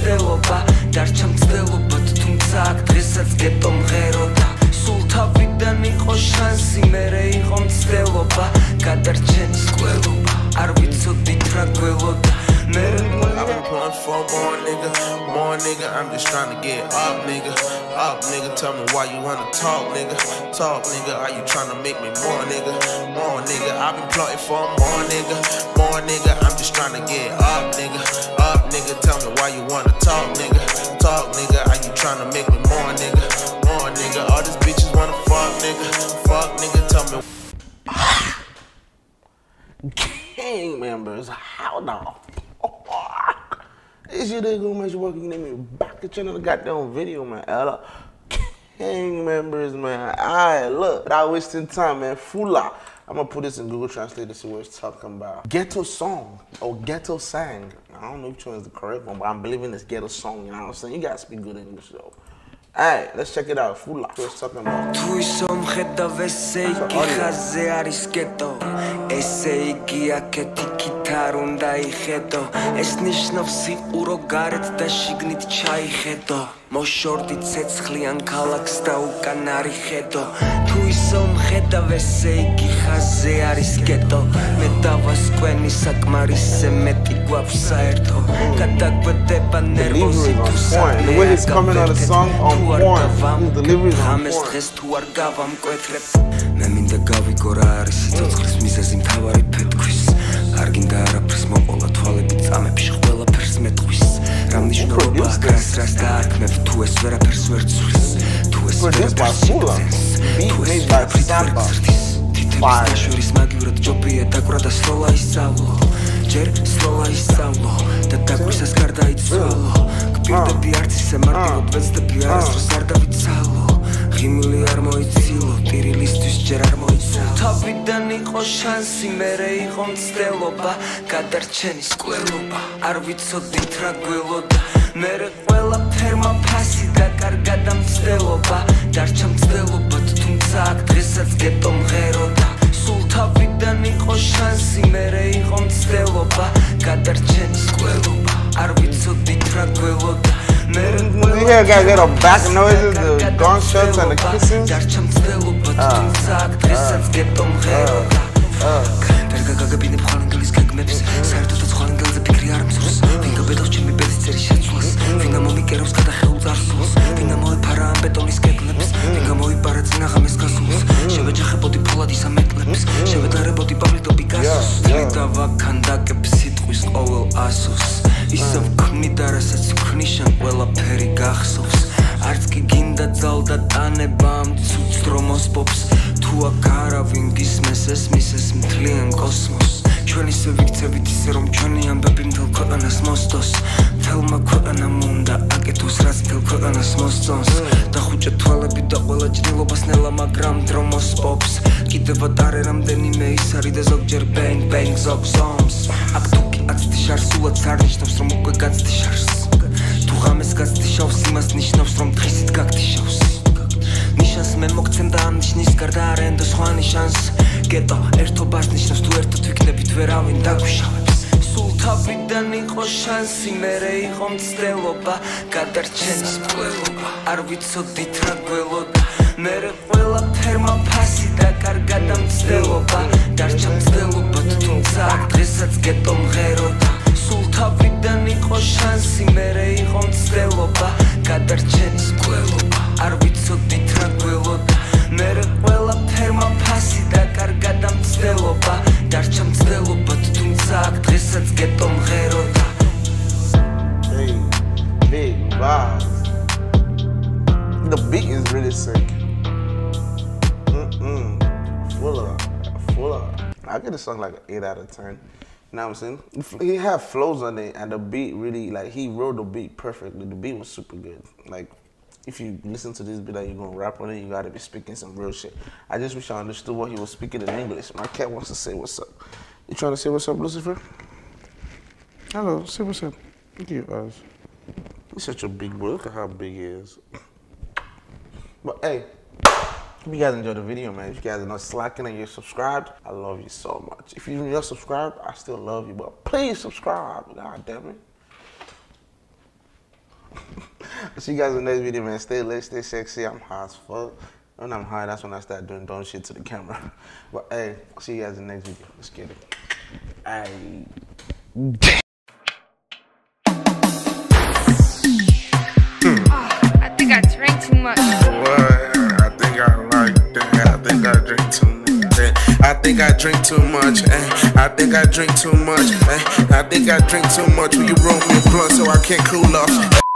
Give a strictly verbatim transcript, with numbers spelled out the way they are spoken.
მცდელობა დარჩა მცდელობად თუმცა აქ დღესაც გეტო მღეროდა სულ თავიდან იყო შანსი მერე იყო მცდელობა გადარჩენის ყველობა არ ვიცოდით რა გველოდა I've been pulling for more nigga, more nigga, I'm just trying to get up nigga, up nigga, tell me why you wanna talk nigga, talk nigga, are you trying to make me more nigga, more nigga, I've been plotting for more nigga, more nigga, I'm just trying to get up nigga, up nigga, tell me why you wanna talk nigga, talk nigga, are you trying to make me more nigga, more nigga, all these bitches wanna fuck nigga, fuck nigga, tell me. Gang members, how the fuck is your nigga gonna make you work? You name me back at another goddamn video, man. Ella. Gang members, man. Alright, look, without wasting time, man. Fula. I'm gonna put this in Google Translate to see what it's talking about. Ghetto song or ghetto sang. I don't know which one is the correct one, but I'm believing it's ghetto song. You know what I'm saying? You gotta speak good English though. Alright, let's check it out. Fula. What it's talking about. თუ ისომ ხედავ ესე იგი ხაზე არის გეტო ესე იგი აქეთ იქით არ უნდა იხედო ეს ნიშნავს სიყურო გარეთ და შიგნით ჩაიხედო მოშორდი ცეცხლიან ქალაქს და უკან არის ხედო თუ ისომ ხედავ ესე იგი ხაზე არის გეტო მე დავასკვენი საკმარისზე მეტი გვაქვს საერთო გადაგვედება ნერვოზი თუ the way he's coming on the song on point, the delivery is on point. დღეს თუ არ გავამკვეთრებ მე მინდა გავიგო რა არის სიცოცხლის მიზეზი მთავარი ფეთქვის არ გინდა არაფრის მოყოლა თვალები წამებში ყველაფერს მეტყვის რა მნიშვნელობა აქვს რას დაარქმევ თუ ეს ვერაფერს ვერ ცვლის თუ ეს ვერაფერს თუ ეს ვერაფერს ფაშურის მაგივრად ჯობია დაკვრა და სროლა ისწავლო ჯერ სროლა ისწავლო და დაკვისას გარდა იცვალო გპირდები არც ისე მარტივად ვეცდები არასდროს არ დავიცალო ღიმილი არ მოიცილო ტირილისთვის ჯერ არ მოიცალო თავიდან იყო შანსი მერე იყო მცდელობა გადარჩენის ყველობა არ ვიცოდით რა გველოდა მერე ყველაფერმა ფასი დაკარგა და მცდელობა დარჩა მცდელობად თუმცა აქ დღესაც გეტო მღეროდა სულ თავიდან იყო შანსი მერე იყო მცდელობა გადარჩენის ყველობა არ ვიცოდით რა გველოდა You hear a guy get a back noises, the gunshots and the kisses. დარჩა მცდელობა თუმცა აქ დღესაც გეტო მღეროდა ვერ გაგაგებინებ ხალინგელის გეგმებს საერთოდ ხალინგელზე ფიქრი არ მსურს ვინ გაბედავს ჩემი ბედის წერის შეცვლას ვინ ამომიკერავს გადახეულ წარსულს ვინ ამოეფარა ამ ბეტონის კედლებს ვინ გამოიპარა წინაღამეს გასულს შევეჯახებოდი ფოლადის ამეტლებს შევედარებოდი პაბლო პიკასოს და ვაქანდაკებ სიტყვის ყოველ ასოს ისევ ქმნიდა რასაც ვქნიშან ყველაფერი გახსოვს არც კი გინდა ძალდა ტანება ამ ცუც დრომოსპობს თუ აქ არავინ გისმეს ეს მისეს მთლიან კოსმოსს ჩვენ ისე ვიქცევით ისე რომ ჩვენი ამბები მთელ ქვეყანას მოსდოს მთელმა ქვეყანამ უნდა აკეთოს რაც მთელ ქვეყანას მოსწონს დახუჭა თვალები და ყველა ჭრილობას ნელა მაგრამ დრომოსპობს კიდევ ატარე რამდენიმე ის არის და ზოგჯერ bang bang ზოგ ზომს აქ თუ კი აცდი შარს სულაც არ ნიშნავს რომ უკვე გაცდი შარს თუ ღამეს გაცდი შავს იმას ნიშნავს რომ დღისით გაგდი შავს ნიშანს მე მოგცემ და ამ ნიშნის გარდა არ ენდო სხვა ნიშანს გეტო ერთობას ნიშნავს თუ ერთად ვიქნებით ვერავინ დაგვიშავებს სულ თავიდან იყო შანსი მერე იყო მცდელობა გადარჩენის ყველობა არ ვიცოდით რა გველოდა მერე ყველაფერმა ფასი დაკარგა და მცდელობა დარჩა მცდელობა თუმცა აქ დღესაც გეტო მღეროდა სულ თავიდან იყო შანსი მერე იყო მცდელობა გადარჩენის ყველობა არ ვიცოდით რა გველოდა მერე ყველაფერმა ფასი დაკარგა და მცდელობა დარჩა მცდელობა თუმცა აქ დღესაც გეტო მღეროდა Hey, big vibes. The beat is really sick. Mm-mm. Fuller, fuller. I give this song like an eight out of ten. You know what I'm saying? He had flows on it, and the beat really, like, he wrote the beat perfectly. The beat was super good. Like, if you listen to this beat that you're gonna rap on it, you gotta be speaking some real shit. I just wish I understood what he was speaking in English. My cat wants to say what's up. You trying to say what's up, Lucifer? Hello, say what's up. Look at your eyes. He's such a big boy. Look at how big he is. But hey, if you guys enjoyed the video, man, if you guys are not slacking and you're subscribed, I love you so much. If you're not subscribed, I still love you, but please subscribe. God damn it. See you guys in the next video, man. Stay lit, stay sexy. I'm high as fuck. When I'm high, that's when I start doing dumb shit to the camera. But hey, see you guys in the next video. Let's get it. Hey. I think I drank too much. What? I think I like that. I think I drink too much. Eh. I think I drink too much. Eh. I think I drink too much. Eh. I think I drink too much. Will you roll me a blunt so I can't cool off?